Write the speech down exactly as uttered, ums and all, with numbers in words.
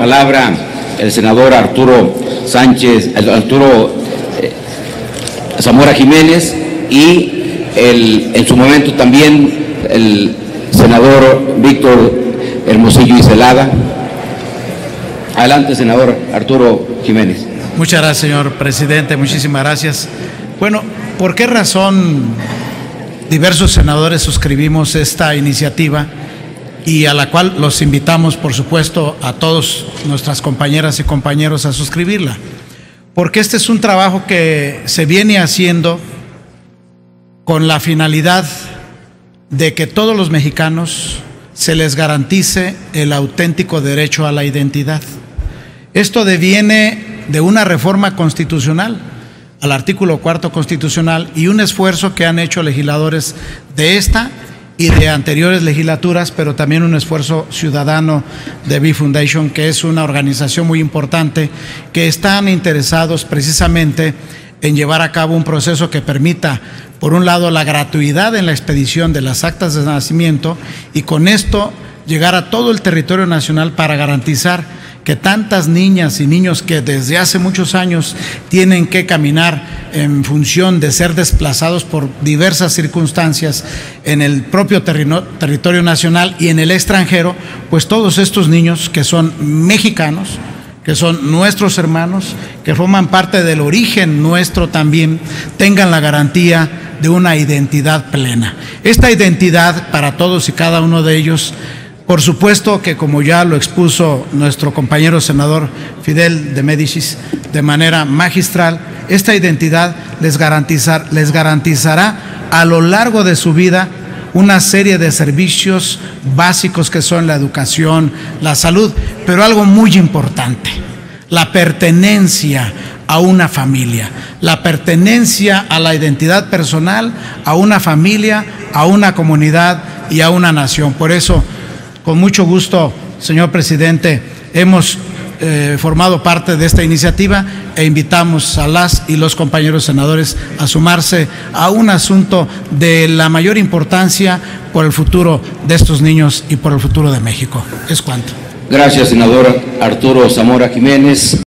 palabra el senador Arturo Sánchez, Arturo eh, Zamora Jiménez y el, en su momento también el senador Víctor Hermosillo y Celada. Adelante, senador Arturo Jiménez. Muchas gracias, señor presidente. Muchísimas gracias. Bueno, ¿por qué razón diversos senadores suscribimos esta iniciativa y a la cual los invitamos, por supuesto, a todos nuestras compañeras y compañeros a suscribirla? Porque este es un trabajo que se viene haciendo con la finalidad de que todos los mexicanos se les garantice el auténtico derecho a la identidad. Esto deviene de una reforma constitucional al artículo cuarto constitucional y un esfuerzo que han hecho legisladores de esta y de anteriores legislaturas, pero también un esfuerzo ciudadano de B Foundation, que es una organización muy importante, que están interesados precisamente en llevar a cabo un proceso que permita, por un lado, la gratuidad en la expedición de las actas de nacimiento y con esto llegar a todo el territorio nacional para garantizar que tantas niñas y niños que desde hace muchos años tienen que caminar en función de ser desplazados por diversas circunstancias en el propio terreno, territorio nacional y en el extranjero, pues todos estos niños que son mexicanos, que son nuestros hermanos, que forman parte del origen nuestro también, tengan la garantía de una identidad plena. Esta identidad para todos y cada uno de ellos, por supuesto que, como ya lo expuso nuestro compañero senador Fidel de Médicis de manera magistral, esta identidad les, garantizar, les garantizará a lo largo de su vida una serie de servicios básicos que son la educación, la salud, pero algo muy importante, la pertenencia a una familia, la pertenencia a la identidad personal, a una familia, a una comunidad y a una nación. Por eso, con mucho gusto, señor presidente, hemos eh, formado parte de esta iniciativa e invitamos a las y los compañeros senadores a sumarse a un asunto de la mayor importancia por el futuro de estos niños y por el futuro de México. Es cuanto. Gracias, senador Arturo Zamora Jiménez.